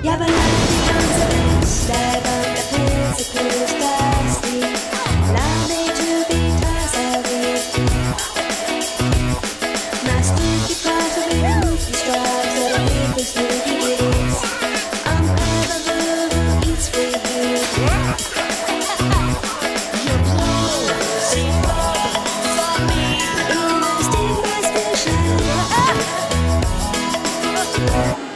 Ja, aber leider unser Best, I want the principles that sleep. Allow me to be twice a week. My sticky paws are in the straws that I leave the sticky leaves. I'm ever blue who eats free food. Your clothes seem for me. You must take my station.